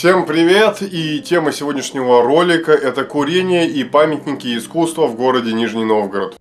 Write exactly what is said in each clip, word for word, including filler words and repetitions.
Всем привет! И тема сегодняшнего ролика — это курение и памятники искусства в городе Нижний Новгород.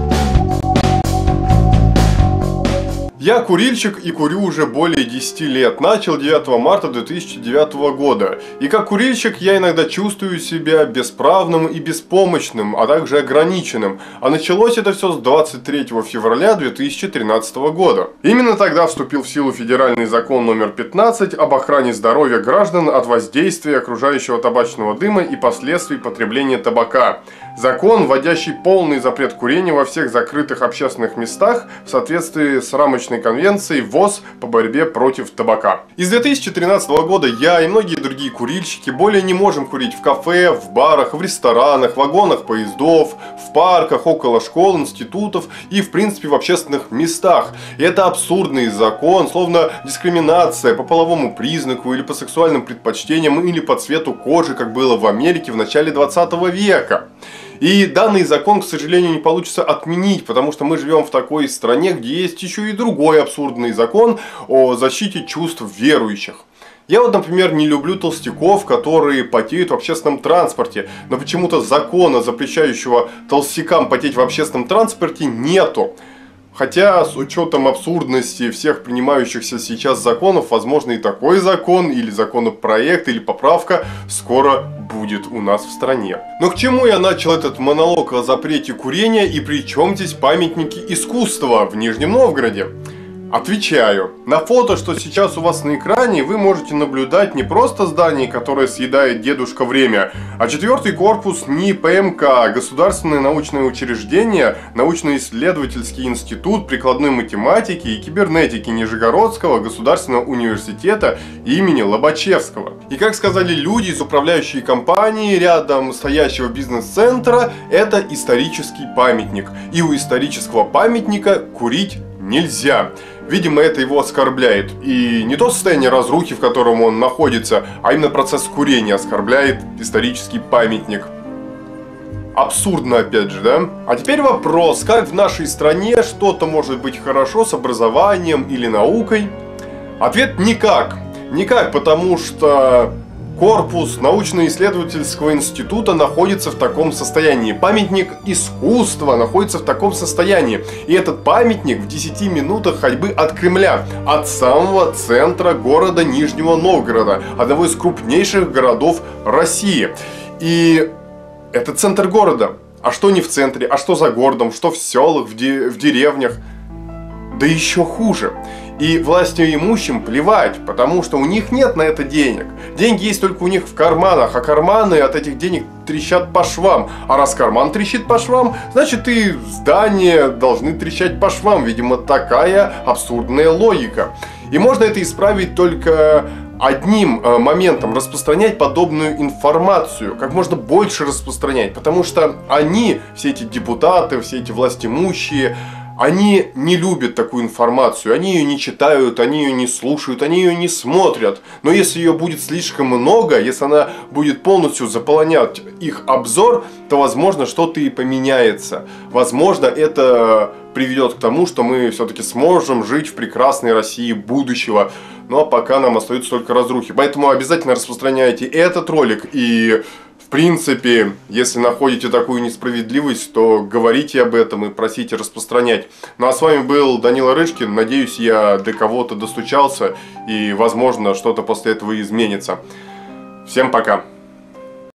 Я курильщик и курю уже более десяти лет. Начал девятого марта две тысячи девятого года. И как курильщик я иногда чувствую себя бесправным и беспомощным, а также ограниченным. А началось это все с двадцать третьего февраля две тысячи тринадцатого года. Именно тогда вступил в силу федеральный закон номер пятнадцать об охране здоровья граждан от воздействия окружающего табачного дыма и последствий потребления табака. Закон, вводящий полный запрет курения во всех закрытых общественных местах в соответствии с рамочной конвенцией ВОЗ по борьбе против табака. И с две тысячи тринадцатого года я и многие другие курильщики более не можем курить в кафе, в барах, в ресторанах, в вагонах поездов, в парках, около школ, институтов и в принципе в общественных местах. И это абсурдный закон, словно дискриминация по половому признаку или по сексуальным предпочтениям или по цвету кожи, как было в Америке в начале двадцатого века. И данный закон, к сожалению, не получится отменить, потому что мы живем в такой стране, где есть еще и другой абсурдный закон о защите чувств верующих. Я вот, например, не люблю толстяков, которые потеют в общественном транспорте, но почему-то закона, запрещающего толстякам потеть в общественном транспорте, нету. Хотя, с учетом абсурдности всех принимающихся сейчас законов, возможно и такой закон, или законопроект, или поправка скоро будет у нас в стране. Но к чему я начал этот монолог о запрете курения и при чем здесь памятники искусства в Нижнем Новгороде? Отвечаю. На фото, что сейчас у вас на экране, вы можете наблюдать не просто здание, которое съедает дедушка время, а четвертый корпус НИИ ПМК, Государственное научное учреждение, научно-исследовательский институт прикладной математики и кибернетики Нижегородского государственного университета имени Лобачевского. И как сказали люди из управляющей компании рядом стоящего бизнес-центра, это исторический памятник. И у исторического памятника курить нельзя. Видимо, это его оскорбляет. И не то состояние разрухи, в котором он находится, а именно процесс курения оскорбляет исторический памятник. Абсурдно, опять же, да? А теперь вопрос, как в нашей стране что-то может быть хорошо с образованием или наукой? Ответ – никак. Никак, потому что корпус научно-исследовательского института находится в таком состоянии. Памятник искусства находится в таком состоянии. И этот памятник в десяти минутах ходьбы от Кремля, от самого центра города Нижнего Новгорода, одного из крупнейших городов России. И это центр города. А что не в центре? А что за городом? Что в селах, в, де в деревнях? Да еще хуже. И властимущим плевать, потому что у них нет на это денег. Деньги есть только у них в карманах, а карманы от этих денег трещат по швам. А раз карман трещит по швам, значит и здания должны трещать по швам. Видимо, такая абсурдная логика. И можно это исправить только одним моментом: распространять подобную информацию, как можно больше распространять, потому что они, все эти депутаты, все эти властимущие, они не любят такую информацию, они ее не читают, они ее не слушают, они ее не смотрят. Но если ее будет слишком много, если она будет полностью заполонять их обзор, то, возможно, что-то и поменяется. Возможно, это приведет к тому, что мы все-таки сможем жить в прекрасной России будущего. Но пока нам остается только разрухи. Поэтому обязательно распространяйте этот ролик. И в принципе, если находите такую несправедливость, то говорите об этом и просите распространять. Ну а с вами был Данила Рышкин. Надеюсь, я до кого-то достучался. И возможно, что-то после этого изменится. Всем пока.